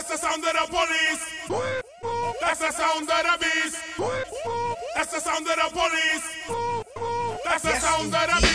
That's the sound of the police. That's the sound of the beast. That's the sound of the police. That's the sound of the beast.